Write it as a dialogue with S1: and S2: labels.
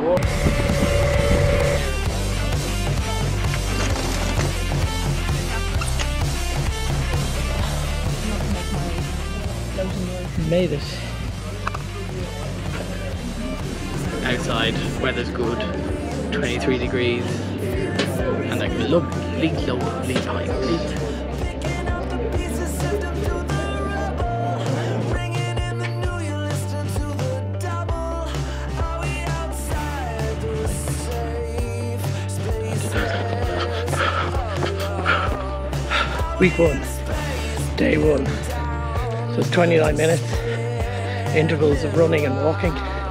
S1: Made it.
S2: Outside, weather's good, 23 degrees, and like lovely pint.
S1: Week 1, day 1. So 29 minutes, intervals of running and walking.